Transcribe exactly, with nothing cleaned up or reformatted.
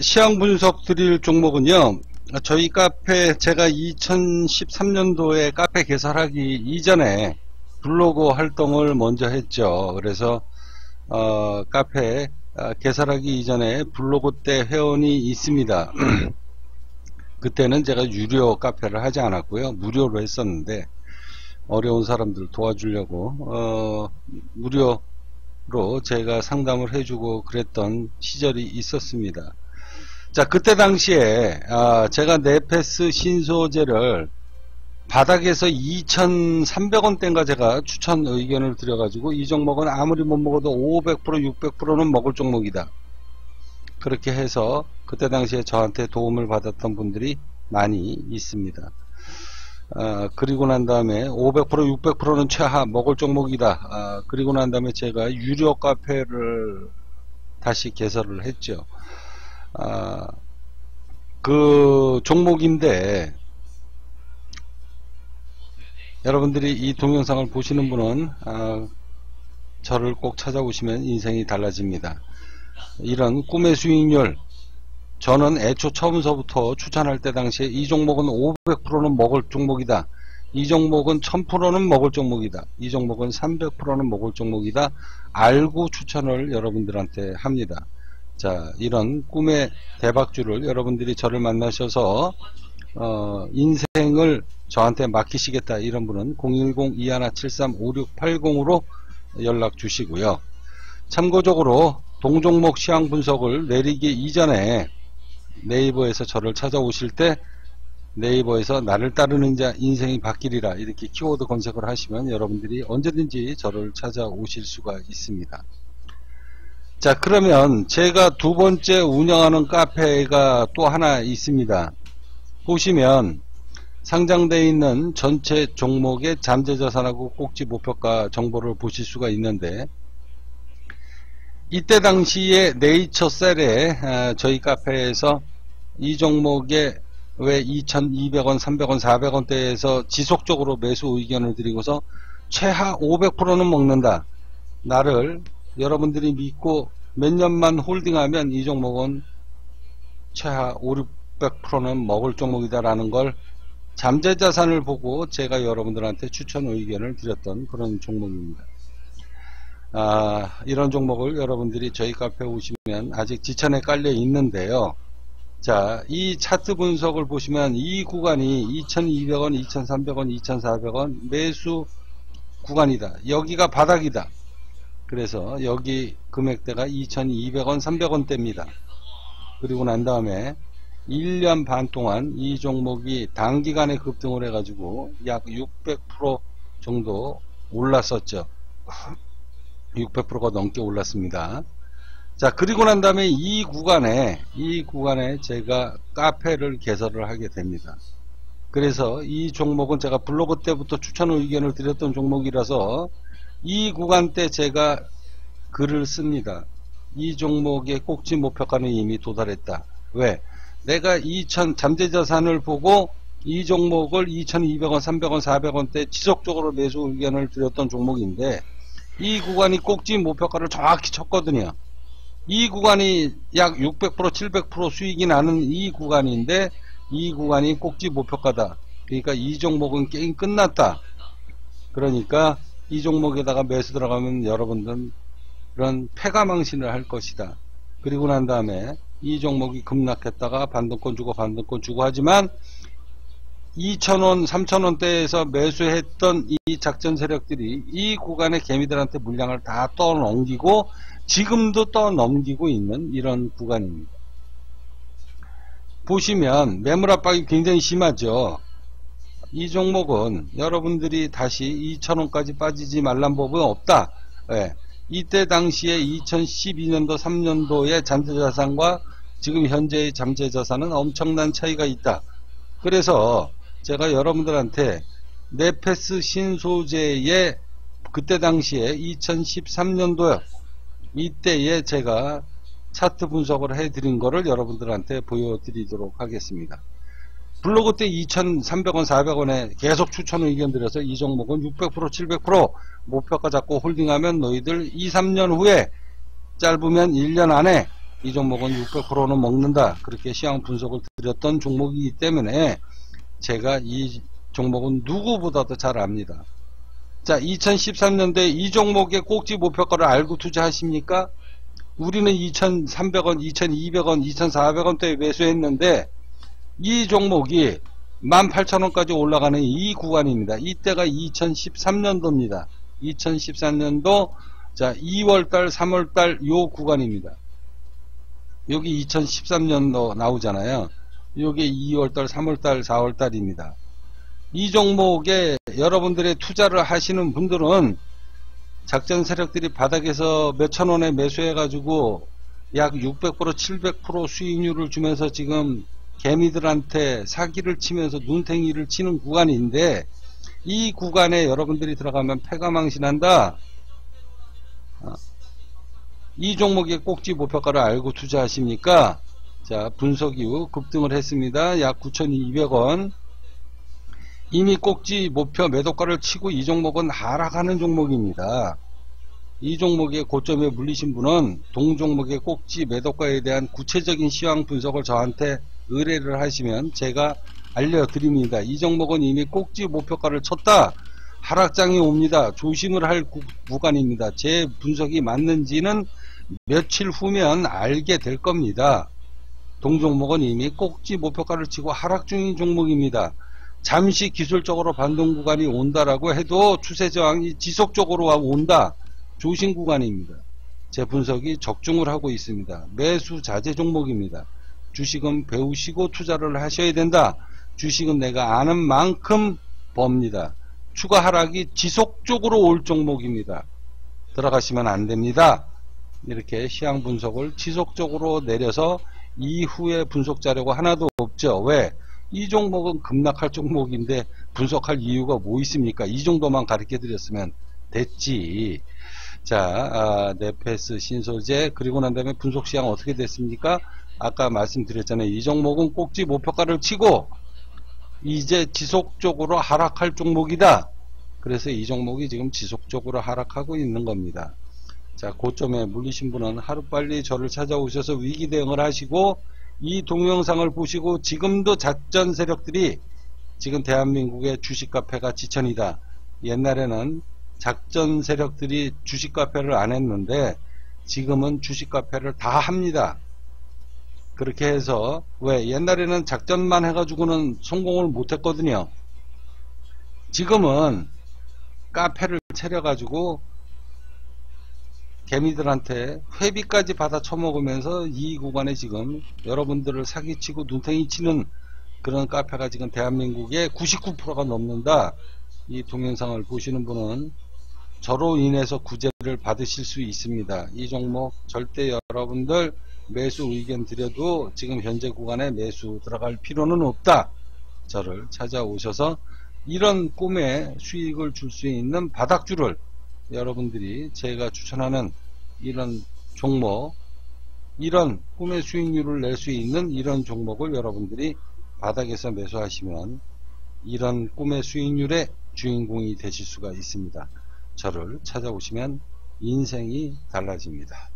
시황 분석 드릴 종목은요, 저희 카페, 제가 이천십삼 년도에 카페 개설하기 이전에 블로그 활동을 먼저 했죠. 그래서 어, 카페 개설하기 이전에 블로그 때 회원이 있습니다. 그때는 제가 유료 카페를 하지 않았고요, 무료로 했었는데 어려운 사람들 도와주려고 어, 무료로 제가 상담을 해주고 그랬던 시절이 있었습니다. 자, 그때 당시에 아, 제가 네페스 신소재를 바닥에서 이천삼백 원대인가 제가 추천 의견을 드려가지고 이 종목은 아무리 못 먹어도 오백 퍼센트 육백 퍼센트는 먹을 종목이다, 그렇게 해서 그때 당시에 저한테 도움을 받았던 분들이 많이 있습니다. 아, 그리고 난 다음에 오백 퍼센트 육백 퍼센트는 최하 먹을 종목이다. 아, 그리고 난 다음에 제가 유료 카페를 다시 개설을 했죠. 아, 그 종목인데 여러분들이 이 동영상을 보시는 분은 아, 저를 꼭 찾아오시면 인생이 달라집니다. 이런 꿈의 수익률, 저는 애초 처음서부터 추천할 때 당시에 이 종목은 오백 퍼센트는 먹을 종목이다, 이 종목은 천 퍼센트는 먹을 종목이다, 이 종목은 삼백 퍼센트는 먹을 종목이다 알고 추천을 여러분들한테 합니다. 자, 이런 꿈의 대박주를 여러분들이 저를 만나셔서 어, 인생을 저한테 맡기시겠다 이런 분은 공일공 이일 칠삼 오육팔공으로 연락 주시고요. 참고적으로 동종목 시황 분석을 내리기 이전에 네이버에서 저를 찾아오실 때 네이버에서 나를 따르는 자 인생이 바뀌리라 이렇게 키워드 검색을 하시면 여러분들이 언제든지 저를 찾아오실 수가 있습니다. 자, 그러면 제가 두 번째 운영하는 카페가 또 하나 있습니다. 보시면 상장되어 있는 전체 종목의 잠재자산하고 꼭지 목표가 정보를 보실 수가 있는데, 이때 당시에 네이처셀에 저희 카페에서 이 종목에 왜 이천이백 원, 삼백 원, 사백 원대에서 지속적으로 매수 의견을 드리고서 최하 오백 퍼센트는 먹는다, 나를 여러분들이 믿고 몇 년만 홀딩하면 이 종목은 최하 오백 퍼센트는 먹을 종목이다 라는 걸 잠재자산을 보고 제가 여러분들한테 추천 의견을 드렸던 그런 종목입니다. 아, 이런 종목을 여러분들이 저희 카페에 오시면 아직 지천에 깔려 있는데요. 자, 이 차트 분석을 보시면 이 구간이 이천이백 원, 이천삼백 원, 이천사백 원 매수 구간이다, 여기가 바닥이다, 그래서 여기 금액대가 이천이백 원, 삼백 원대입니다. 그리고 난 다음에 일 년 반 동안 이 종목이 단기간에 급등을 해가지고 약 육백 퍼센트 정도 올랐었죠. 육백 퍼센트가 넘게 올랐습니다. 자, 그리고 난 다음에 이 구간에 이 구간에 제가 카페를 개설을 하게 됩니다. 그래서 이 종목은 제가 블로그 때부터 추천 의견을 드렸던 종목이라서 이 구간 때 제가 글을 씁니다. 이 종목의 꼭지 목표가는 이미 도달했다. 왜? 내가 이천 잠재자산을 보고 이 종목을 이천이백 원, 삼백 원, 사백 원대 지속적으로 매수 의견을 드렸던 종목인데 이 구간이 꼭지 목표가를 정확히 쳤거든요. 이 구간이 약 육백 퍼센트, 칠백 퍼센트 수익이 나는 이 구간인데 이 구간이 꼭지 목표가다. 그러니까 이 종목은 게임 끝났다. 그러니까 이 종목에다가 매수 들어가면 여러분들은 그런 패가망신을 할 것이다. 그리고 난 다음에 이 종목이 급락했다가 반등권 주고 반등권 주고 하지만 이천 원, 삼천 원대에서 매수했던 이 작전 세력들이 이 구간에 개미들한테 물량을 다 떠넘기고 지금도 떠넘기고 있는 이런 구간입니다. 보시면 매물 압박이 굉장히 심하죠. 이 종목은 여러분들이 다시 이천 원까지 빠지지 말란 법은 없다. 네. 이때 당시에 이천십이 년도, 삼 년도의 잠재자산과 지금 현재의 잠재자산은 엄청난 차이가 있다. 그래서 제가 여러분들한테 네페스 신소재의 그때 당시에 이천십삼 년도요. 이때에 제가 차트 분석을 해드린 거를 여러분들한테 보여드리도록 하겠습니다. 블로그 때 이천삼백 원, 사백 원에 계속 추천 의견 드려서 이 종목은 육백 퍼센트, 칠백 퍼센트 목표가 잡고 홀딩하면 너희들 이, 삼 년 후에 짧으면 일 년 안에 이 종목은 육백 퍼센트는 먹는다. 그렇게 시황 분석을 드렸던 종목이기 때문에 제가 이 종목은 누구보다도 잘 압니다. 자, 이천십삼 년도에 이 종목의 꼭지 목표가를 알고 투자하십니까? 우리는 이천삼백 원, 이천이백 원, 이천사백 원대에 매수했는데 이 종목이 만 팔천 원까지 올라가는 이 구간입니다. 이때가 이천십삼 년도입니다. 이천십삼 년도 자 이월달, 삼월달 요 구간입니다. 여기 이천십삼 년도 나오잖아요. 요게 이월달, 삼월달, 사월달입니다. 이 종목에 여러분들의 투자를 하시는 분들은 작전 세력들이 바닥에서 몇천 원에 매수해가지고 약 육백 퍼센트, 칠백 퍼센트 수익률을 주면서 지금 개미들한테 사기를 치면서 눈탱이를 치는 구간인데 이 구간에 여러분들이 들어가면 패가망신한다. 이 종목의 꼭지 목표가를 알고 투자하십니까? 자, 분석 이후 급등을 했습니다. 약 구천이백 원. 이미 꼭지 목표 매도가를 치고 이 종목은 하락하는 종목입니다. 이 종목의 고점에 물리신 분은 동 종목의 꼭지 매도가에 대한 구체적인 시황 분석을 저한테 의뢰를 하시면 제가 알려드립니다. 이 종목은 이미 꼭지 목표가를 쳤다. 하락장이 옵니다. 조심을 할 구, 구간입니다. 제 분석이 맞는지는 며칠 후면 알게 될 겁니다. 동 종목은 이미 꼭지 목표가를 치고 하락 중인 종목입니다. 잠시 기술적으로 반동 구간이 온다라고 해도 추세 저항이 지속적으로 온다. 조심 구간입니다. 제 분석이 적중을 하고 있습니다. 매수 자제 종목입니다. 주식은 배우시고 투자를 하셔야 된다. 주식은 내가 아는 만큼 법니다. 추가 하락이 지속적으로 올 종목입니다. 들어가시면 안 됩니다. 이렇게 시황 분석을 지속적으로 내려서 이후에 분석 자료가 하나도 없죠. 왜? 이 종목은 급락할 종목인데 분석할 이유가 뭐 있습니까? 이 정도만 가르쳐 드렸으면 됐지. 자, 아, 네페스 신소재 그리고 난 다음에 분석 시황 어떻게 됐습니까? 아까 말씀드렸잖아요. 이 종목은 꼭지 목표가를 치고 이제 지속적으로 하락할 종목이다. 그래서 이 종목이 지금 지속적으로 하락하고 있는 겁니다. 자, 고점에 물리신 분은 하루빨리 저를 찾아오셔서 위기 대응을 하시고 이 동영상을 보시고 지금도 작전 세력들이 지금 대한민국의 주식 카페가 지천이다. 옛날에는 작전 세력들이 주식 카페를 안 했는데 지금은 주식 카페를 다 합니다. 그렇게 해서 왜 옛날에는 작전만 해가지고는 성공을 못했거든요. 지금은 카페를 차려가지고 개미들한테 회비까지 받아 처먹으면서 이 구간에 지금 여러분들을 사기치고 눈탱이 치는 그런 카페가 지금 대한민국의 구십구 퍼센트가 넘는다. 이 동영상을 보시는 분은 저로 인해서 구제를 받으실 수 있습니다. 이 종목 절대 여러분들 매수 의견 드려도 지금 현재 구간에 매수 들어갈 필요는 없다. 저를 찾아오셔서 이런 꿈에 수익을 줄 수 있는 바닥주를 여러분들이 제가 추천하는 이런 종목, 이런 꿈의 수익률을 낼 수 있는 이런 종목을 여러분들이 바닥에서 매수하시면 이런 꿈의 수익률의 주인공이 되실 수가 있습니다. 저를 찾아오시면 인생이 달라집니다.